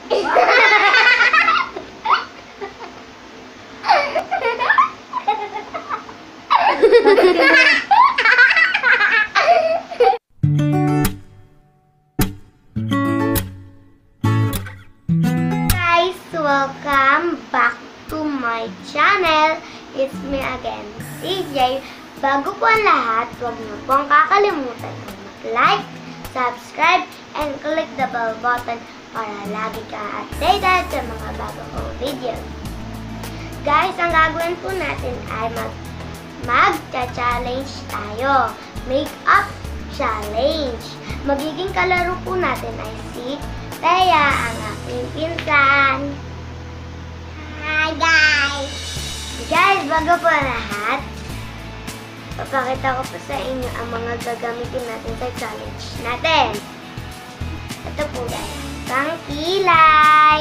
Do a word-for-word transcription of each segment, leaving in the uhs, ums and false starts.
Guys, welcome back to my channel. It's me again, C J. Bago po ang lahat, huwag niyo pong kakalimutan na mag-like, subscribe, and click the bell button para lagi kang updated sa mga bago kong videos. Guys, ang gagawin po natin ay mag mag-challenge tayo. Makeup challenge. Magiging kalaro po natin ay si Thea, ang aking pinsan. Hi guys! Guys, bago po lahat, papakita ko po sa inyo ang mga gagamitin natin sa challenge natin. Ito po guys, pang-kilay.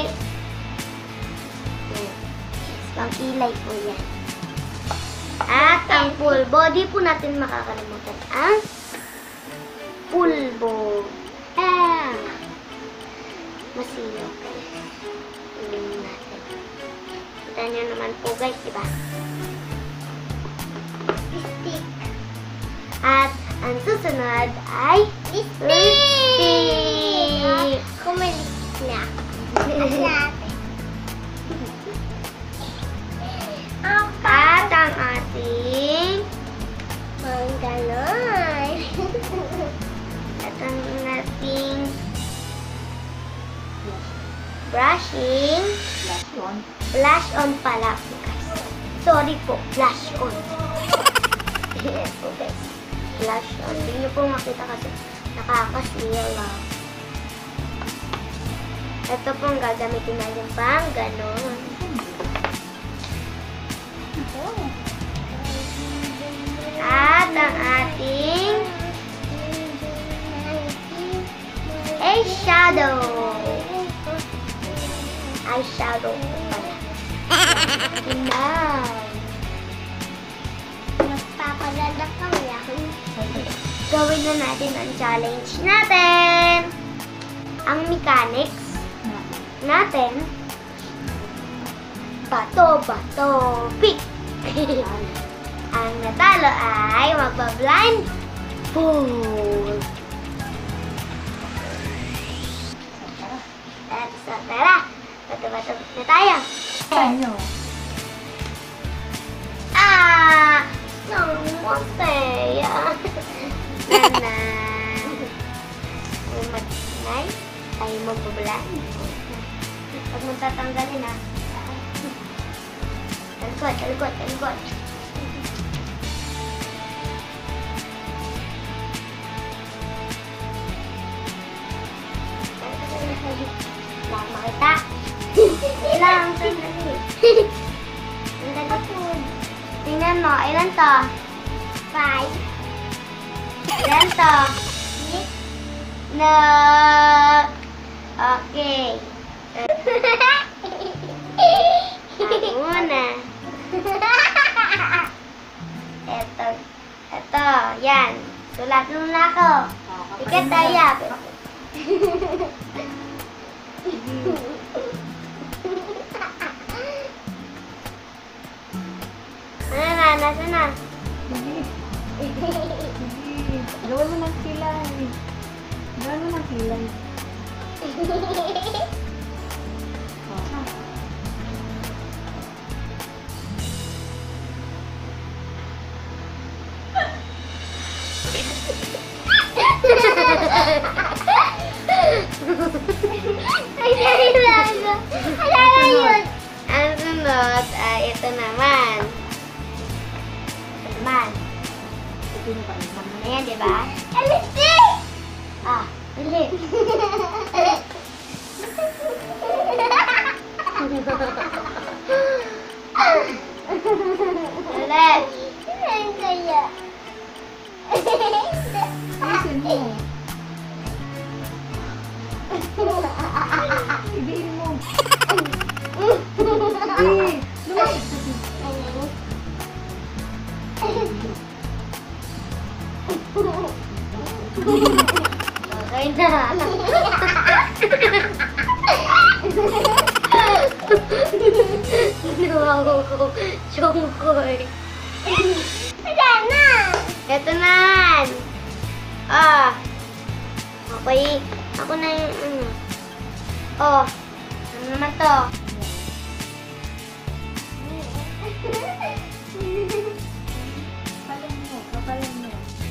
Pang-kilay po yan. At ang full body po natin makakalimutan ang pulbo. Ah, masilaw guys. Tingnan natin. Kita nyo naman po guys, diba? Lipstick. At ang susunod ay lipstick. Kumalis na. At ang ating manggalon. At ang ating brushing. Blush on. Blush on pala po guys. Sorry po, blush on. Yes po guys. Blush on. Hindi nyo po makita kasi nakakasilaw. Ito pong gagamitin natin pang ganon. At ang ating eyeshadow. Eyeshadow pala. Tingnan. Nagpapalalak kami ako. Gawin na natin ang challenge natin. Ang mechanics natin. Bato, bato, pick. Ang natalo ay magpa-blindfold. At so, tara. Bato-bato na tayo. Ano? Ah! Naman, Thea. Nana. Kung mag-inay, tayo magpa-blindfold. Huwag mong tatanggalin ha. Talikod, talikod, talikod. Lang makita. Lang, sandali. Sandali. Tingnan mo, ilan to? Five. Ilan to? Six. No. Okay. Ako muna. Eto. Eto. Yan. Sulat muna ako. Ikat tayo. Ano na? Nasa na? Gawin mo ng kilay. Gawin mo ng kilay. Ay, nalala. Alala yun. Ang sunod ay ito naman. Ito naman. Ito yung palitan mo. Ayan, di ba? Lipstick! Ah, lip. Ulit. Ang kaya. Ayusin mo. Ibiin mo. Eh, lumapit sa Okay na. Wow! Chongkoy! Wala na! Ito na! Ah! Okay. Ako na yung ano. Oh. Ano naman to? Kapalan mo, kapalan mo.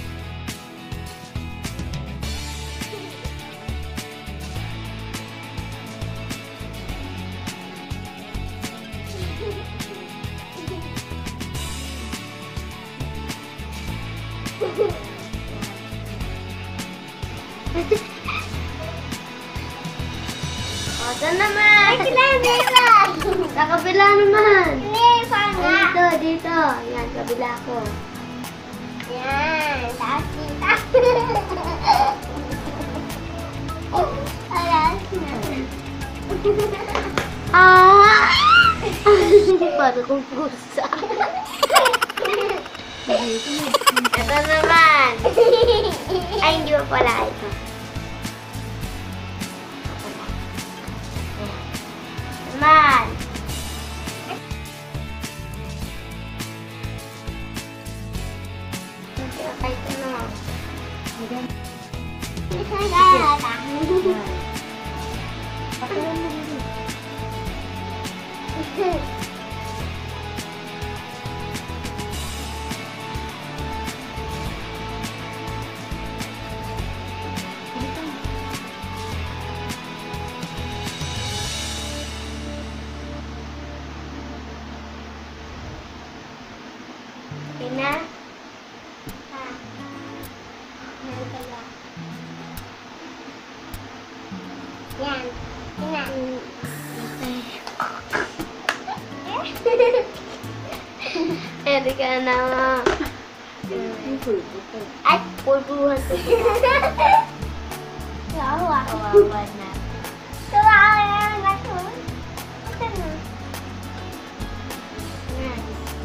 O, saan naman? Ay, kailangan Sa kabila naman. Hindi, saan nga? Dito, dito. Yan, kabila ko. Yan, taas dito. Alas na. Ah! Para kong pusa. Ito naman. Ay, hindi pa pala ito. Naman. Okay, ito na. Kapalan mo dito. Okay na? Ah. Meron pala. Yan. Yan. Edi ka na. Ay, pulbuhan ko. Kawawa. Kawawa na. Kawawa na nga to. Ito na. Yan.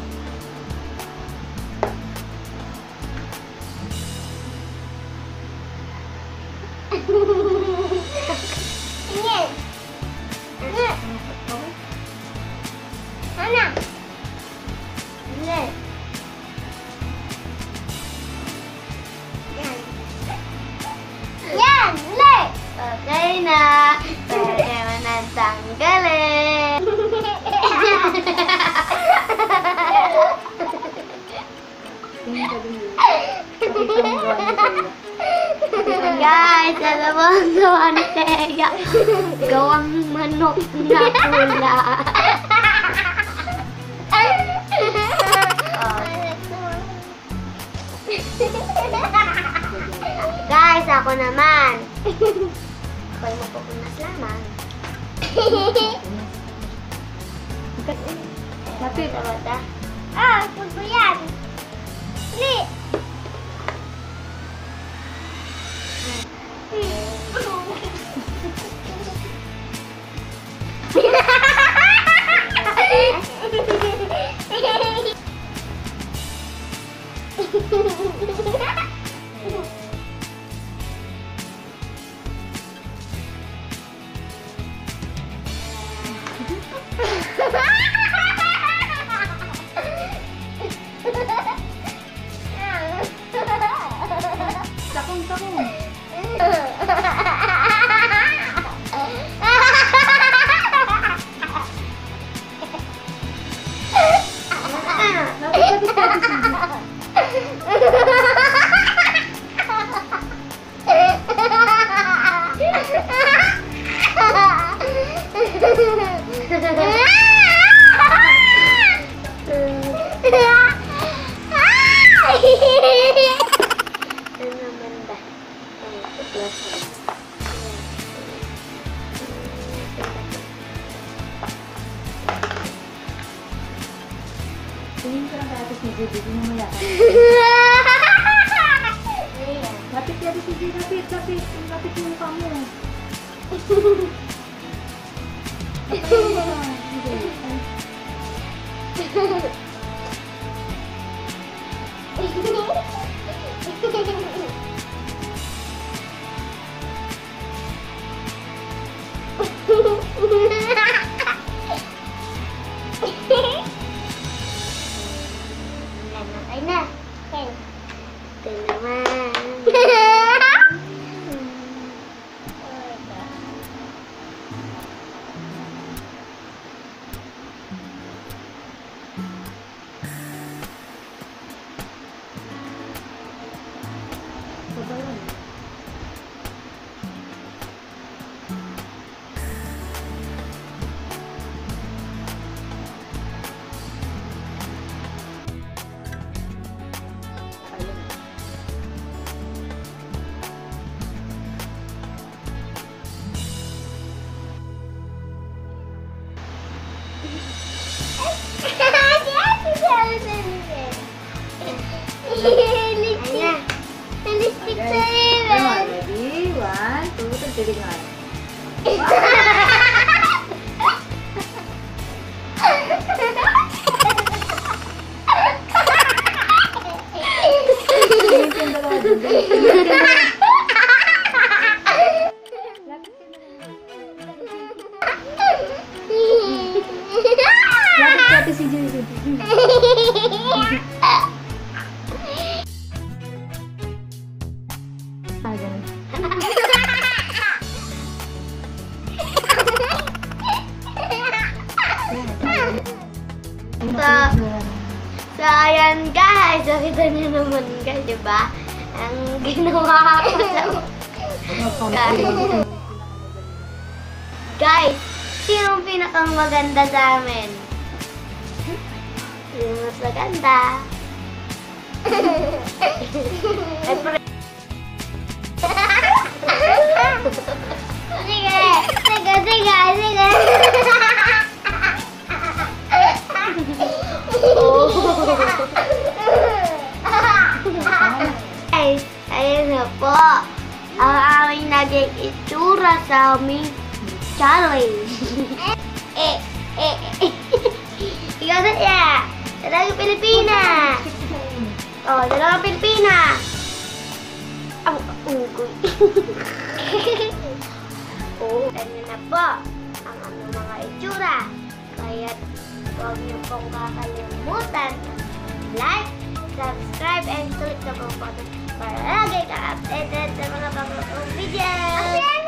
Ingin. Ingin. Mana? Ingin. Yan. Yan, ingin. Okay na. Pwede mo nang tanggalin. Guys, alam mo ang gawa ni Teya. Gawang manok na pula. Guys, ako naman. Ako'y mapupunas lamang. Lapit. Tawad ah. Ah, puto yan. Dali. Takong, takong. Tingin ko lang kaya ito si Judy. Hindi mo yata. Lapit yata si Judy. Lapit, lapit. Lapit yung mukha mo. Kapag mo na. Hehehe Lipstick. Lipstick sa Ayan, lips. ready? One, two, three, tilingan. Tingin yung dalawa dun. Lapit ka na. Lapit ka ate si Joy. Ah, ganun. So, so ayan guys, nakita niyo naman guys, di ba? Ang ginawa ko sa... Guys, sino ang pinakang maganda sa amin? Sino mas maganda? Ay, pre- Sige, sige, sige, sige. Guys, ayun na po ang aming naging itsura sa aming challenge. eh, eh, eh. Ikaw na siya. Dalagang Pilipina. Oh, dalagang Pilipina. Ang ugoy. Oh, ganyan na po ang aming mga itsura. Kaya huwag niyo pong kakalimutan like, subscribe, and click the bell button para lagi ka updated sa mga bagong videos.